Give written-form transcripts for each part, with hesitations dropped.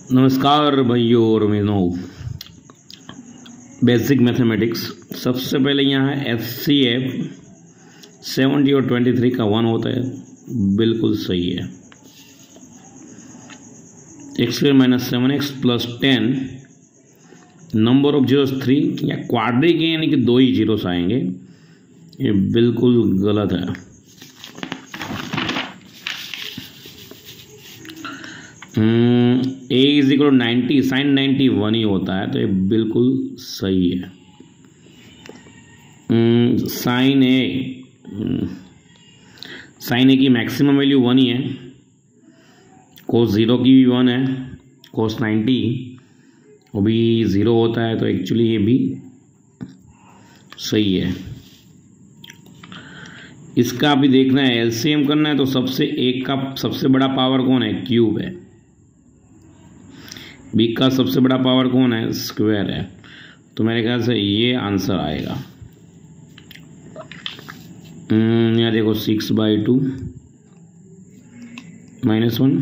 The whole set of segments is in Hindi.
नमस्कार भाइयों और बहनों। Basic mathematics. सबसे पहले यहाँ है FCF 70 और 23 का 1 होता है, बिल्कुल सही है। x² - 7x + 10 number of zeros 3 या क्वाड्रिक है, यानी कि 2 ही जीरोस आएंगे, ये बिल्कुल गलत है। A = 90 sin 90 1 ही होता है, तो ये बिल्कुल सही है। साइन ए की मैक्सिमम वैल्यू 1 ही है, cos 0 की भी 1 है, cos 90 वो भी 0 होता है, तो एक्चुअली ये भी सही है। इसका भी देखना है, LCM करना है, तो सबसे बड़ा पावर कौन है? क्यूब है। बी का सबसे बड़ा पावर कौन है? स्क्वायर है। तो मेरे ख्याल से ये आंसर आएगा। यहाँ देखो 6/2 - 1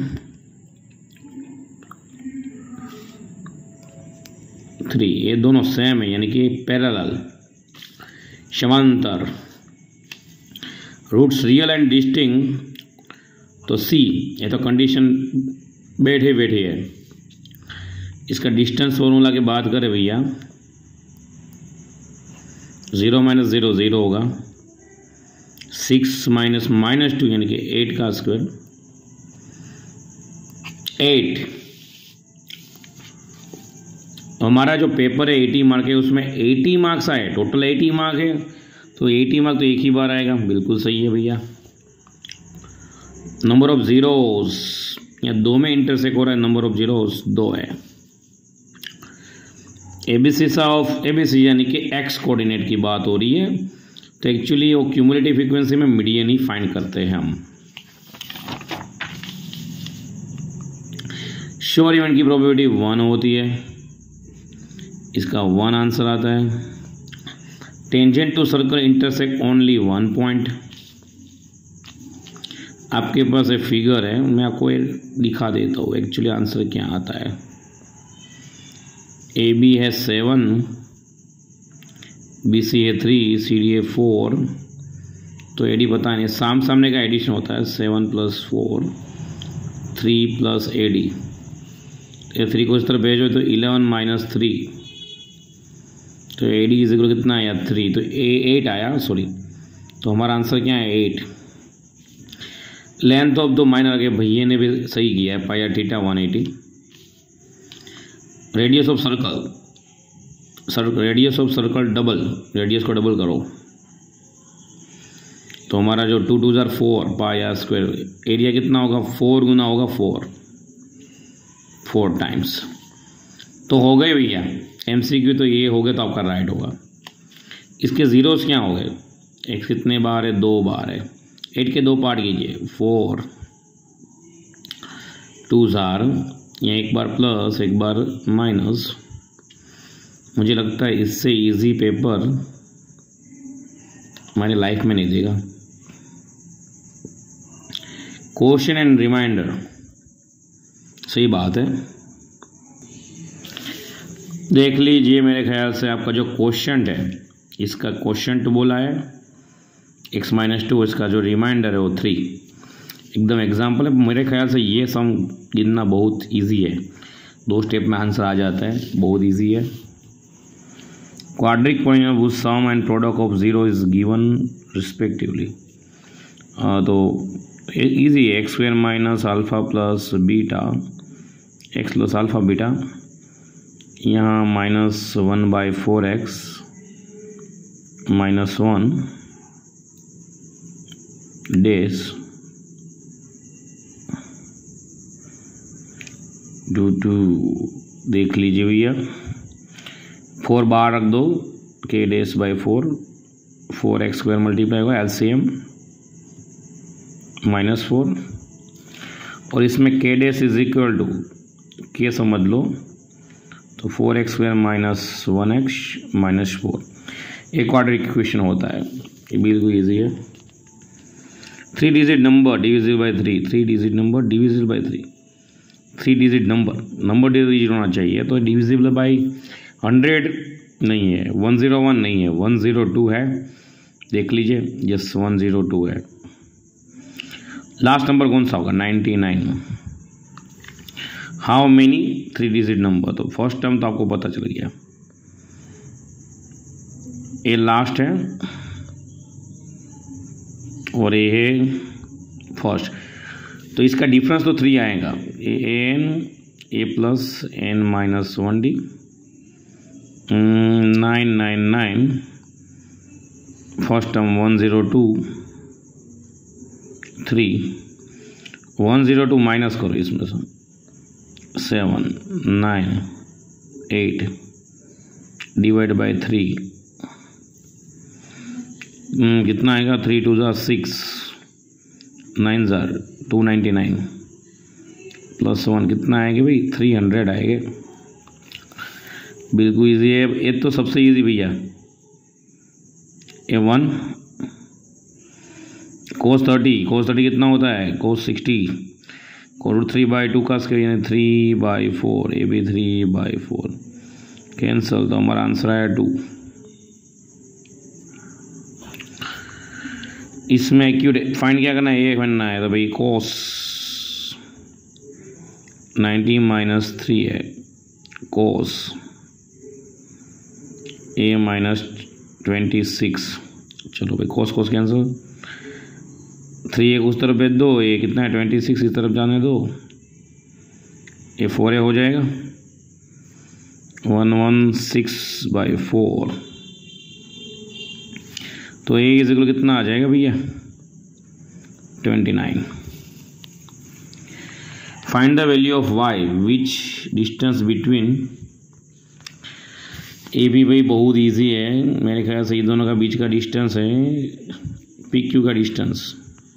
3, ये दोनों सेम है, यानी कि पैरेलल, समांतर। रूट्स रियल एंड डिस्टिंक्ट, तो C, ये तो कंडीशन बैठे है। इसका डिस्टेंस फॉर्मूला की बात करें भैया, 0 - 0 0 होगा, 6 - -2 यानी कि 8 का स्क्वायर 8। हमारा जो पेपर है 80 मार्क है, उसमें 80 मार्क्स आए, टोटल 80 मार्क है, तो 80 मार्क तो एक ही बार आएगा, बिल्कुल सही है भैया। नंबर ऑफ जीरोस, या 2 में इंटरसेक्ट हो रहा है, नंबर ऑफ जीरोस 2 है। ABC यानी कि एक्स कोऑर्डिनेट की बात हो रही है, तो एक्चुअली वो क्यूमुलेटिव फ्रीक्वेंसी में मीडियन ही फाइंड करते हैं हम। श्योर इवेंट की प्रोबेबिलिटी 1 होती है, इसका 1 आंसर आता है। Tangent to circle intersect only 1 point. आपके पास एक फिगर है, मैं आपको दिखा देता हूँ एक्चुअली आंसर क्या आता है। AB है 7, BC है 3, CD है 4, तो AD पता नहीं, सामने का एडिशन होता है 7 + 4 3 + AD। ये 3 को इस तरह भेजो तो 11 - 3, तो AD = कितना आया? 3, तो 8 आया, सॉरी, तो हमारा आंसर क्या है? 8। लेंथ ऑफ द माइनर के भैया ने भी सही किया है, πr θ 180। Radius of circle double, radius को डबल करो, तो हमारा जो 2 × 2 = 4 πr², एरिया कितना होगा? 4 गुना होगा 4 टाइम्स। तो हो गए भैया MCQ, तो ये हो गए, तो आपका राइट होगा। इसके जीरोस क्या हो गए? x कितने बार है? 2 बार है। 8 के 2 पार्ट कीजिए, 4 2s are, या एक बार प्लस एक बार माइनस। मुझे लगता है इससे इजी पेपर हमारी लाइफ में नहीं देगा। क्वेश्चन एंड रिमाइंडर, सही बात है, देख लीजिए। मेरे ख्याल से आपका जो क्वेश्चन है, इसका क्वेश्चन बोला है x - 2, इसका जो रिमाइंडर है वो 3, एकदम एग्जाम्पल है। मेरे ख्याल से ये सम गिनना बहुत इजी है, 2 स्टेप में आंसर आ जाता है, बहुत इजी है। Quadric polynomial whose sum and product of 0 is given respectively, तो इजी है। x² - α + बीटा, x + α बीटा, यहाँ -1/4x - 1 डेस टू देख लीजिए भैया, 4 बार रख दो, k/4 4x² मल्टीप्लाई होगा, LCM -4, और इसमें k' = k समझ लो, तो 4x² - 1x - 4, एक क्वाड्रिक इक्वेशन होता है, ये बिल्कुल ईजी है। 3 digit number divisible by 3, 3 digit number divisible by 3, 3 digit number digit होना चाहिए, तो डिविजिबल बाई 100 नहीं है, 101 नहीं है, 102 है, देख लीजिए, यस 102 है। लास्ट नंबर कौन सा होगा? 99। हाउ मेनी 3 डिजिट नंबर, तो फर्स्ट टर्म तो आपको पता चल गया, ये लास्ट है और ये है फर्स्ट, तो इसका डिफरेंस तो 3 आएगा, A plus N minus 1d 999, first term 102 3, 102 minus करो इसमें से 7 9 8 डिवाइड बाई 3, कितना आएगा? 3 2 6, 9 299 प्लस 1 कितना आएगा भाई? 300 आएगा। बिल्कुल इजी है, ये तो सबसे इजी भैया। ये 1 cos 30 कितना होता है? cos 60, √3/2 का स्क्वायर यानी 3/4, ये भी 3/4 कैंसल, तो हमारा आंसर आया 2। इसमें एक्यूरेट फाइंड क्या करना है? ये बनना है, तो भाई cos 90 माइनस 3 है, cos a माइनस 26, चलो भाई cos कैंसिल, 3 एक उस तरफ भेज दो, ये कितना है? 26 इस तरफ जाने दो, ये 4a हो जाएगा, 116/4, तो ए इज इक्वल कितना आ जाएगा भैया? 29। Find the value of y, which distance between, ए भी भाई बहुत इजी है, मेरे ख्याल से ये दोनों का बीच का डिस्टेंस है PQ का डिस्टेंस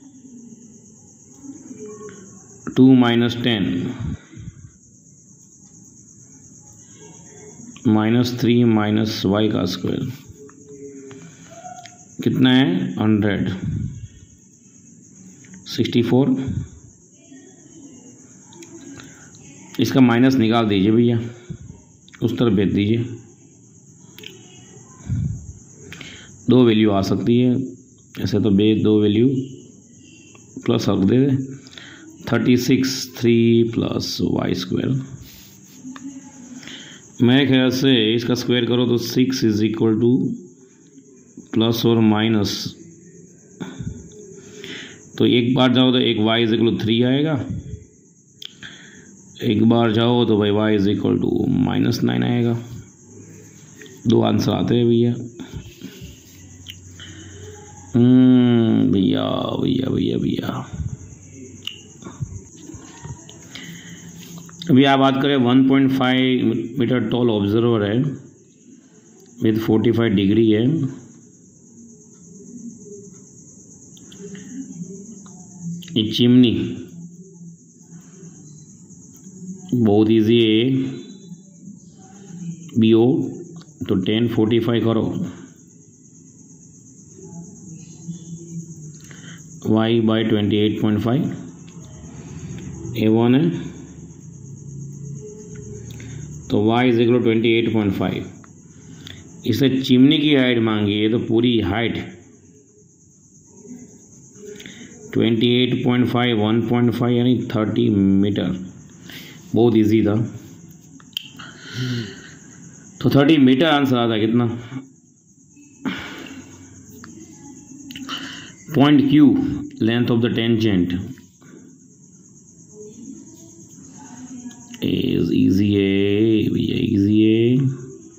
2 - 10 -3 माइनस y का स्क्वायर कितना है? 100 64, इसका माइनस निकाल दीजिए भैया, उस तरफ भेज दीजिए, 2 वैल्यू आ सकती है ऐसे, तो 2 वैल्यू प्लस रख दे, 36 3 प्लस y स्क्वायर, मेरे ख्याल से इसका स्क्वायर करो तो 6 इज इक्वल टू प्लस और माइनस, तो एक बार जाओ तो एक y इज इक्वल टू 3 आएगा, एक बार जाओ तो भाई y इज इक्वल टू -9 आएगा। 2 आंसर आते हैं भैया। भैया भैया भैया भैया अभी आप बात करें 1.5 मीटर टॉल ऑब्जर्वर है विद 45 डिग्री है, ये चिमनी बहुत इजी है, BO तो 10/45 करो, y/28.5, A1 है तो y इज इक्वल 28.5, इसे चिमनी की हाइट मांगी है तो पूरी हाइट 28.5 1.5 यानी 30 मीटर, बहुत इजी था, तो 30 मीटर आंसर आता कितना? Point Q length of the tangent is easy है भैया, इजी है,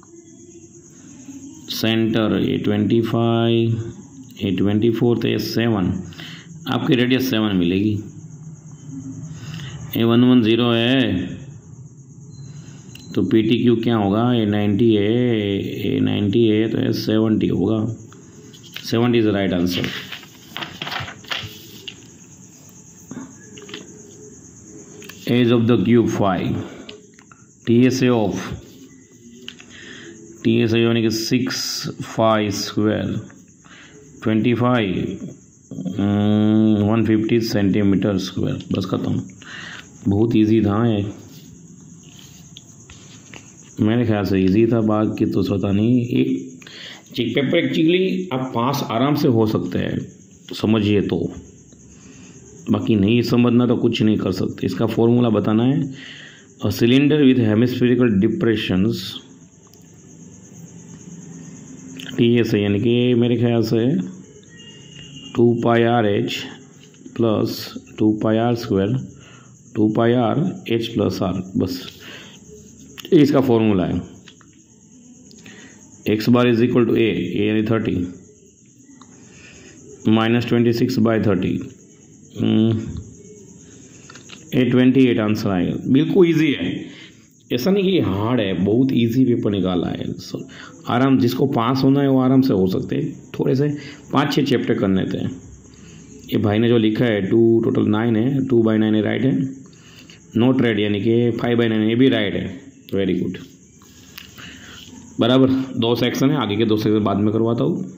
सेंटर A25 A24 तो A7, आपकी रेडियस 7 मिलेगी, A110 है तो PTQ क्या होगा? A90 है, A90 है तो A70 होगा, 70 is the right answer. Edge of the cube 5, TSA of, TSA यानी कि 6/5 स्क्वायर 25 150 सेंटीमीटर स्क्वायर, बस खत्म। बहुत इजी था ये, मेरे ख्याल से इजी था, बाकी तो पता नहीं। एक चेक पेपर एक्चुअली आप पास आराम से हो सकते हैं तो समझिए, तो बाकी नहीं समझना तो कुछ नहीं कर सकते। इसका फॉर्मूला बताना है। A cylinder with hemispherical depressions TS है, यानी कि मेरे ख्याल से 2 pi R H plus 2 pi R square 2 pi R H plus R, बस इसका फॉर्मूला है। X bar is equal to A यानी 30 माइनस 26/30 28 आंसर आएगा। बिल्कुल इजी है, ऐसा नहीं कि हार्ड है, बहुत इजी पेपर निकाला है। आराम, जिसको पास होना है वो आराम से हो सकते हैं। थोड़े से 5-6 चैप्टर करने थे। ये भाई ने जो लिखा है 2 टोटल 9 है, 2/9 है, राइट है। नोट रेड यानी कि 5/9 ये भी राइट है, वेरी गुड। बराबर 2 सेक्शन है, आगे के 2 सेक्शन बाद में करवाता हूँ।